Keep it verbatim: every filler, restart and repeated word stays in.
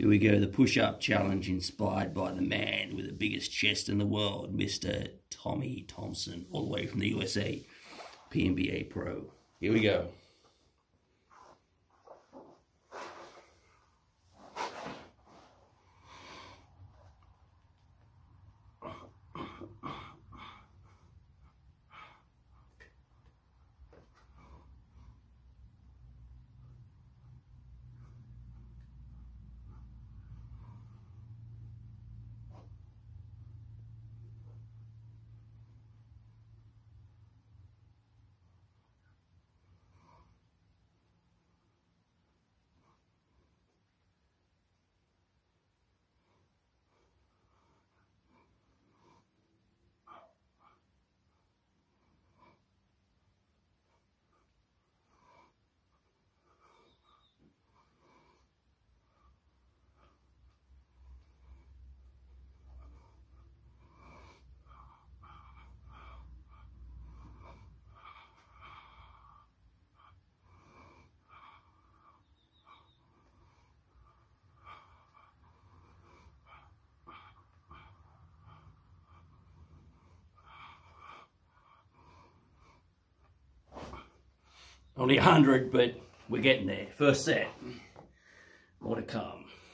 Here we go, the push-up challenge inspired by the man with the biggest chest in the world, Mister Tommy Thompson, all the way from the U S A, P N B A Pro. Here we go. Only a hundred, but we're getting there. First set. More to come.